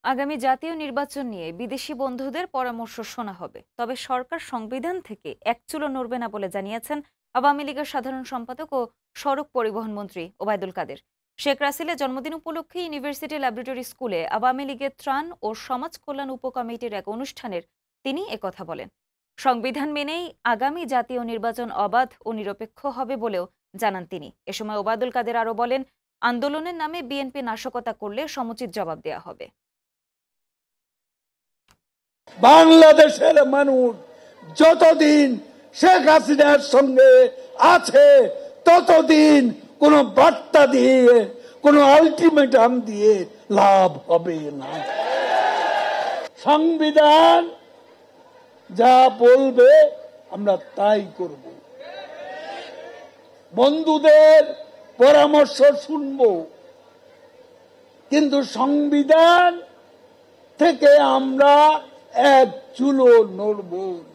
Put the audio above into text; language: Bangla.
আগামী জাতীয় নির্বাচন নিয়ে বিদেশি বন্ধুদের পরামর্শ শোনা হবে, তবে সরকার সংবিধান থেকে এক চুলও নড়বে না বলে জানিয়েছেন আওয়ামী লীগের সাধারণ সম্পাদক ও সড়ক পরিবহন মন্ত্রী ওবায়দুল কাদের। শেখ রাসেলের জন্মদিন উপলক্ষে ইউনিভার্সিটি ল্যাবরেটরি স্কুলে আওয়ামী লীগের ত্রাণ ও সমাজ কল্যাণ উপকমিটির এক অনুষ্ঠানের তিনি একথা বলেন। সংবিধান মেনেই আগামী জাতীয় নির্বাচন অবাধ ও নিরপেক্ষ হবে বলেও জানান তিনি। এ সময় ওবায়দুল কাদের আরও বলেন, আন্দোলনের নামে বিএনপি নাশকতা করলে সমুচিত জবাব দেওয়া হবে। বাংলাদেশের মানুষ যতদিন শেখ হাসিনার সঙ্গে আছে ততদিন কোন বার্তা দিয়ে, কোন আলটিমেটাম দিয়ে লাভ হবে না। সংবিধান যা বলবে আমরা তাই করব, বন্ধুদের পরামর্শ শুনব, কিন্তু সংবিধান থেকে আমরা এক চুলও নড়ব না।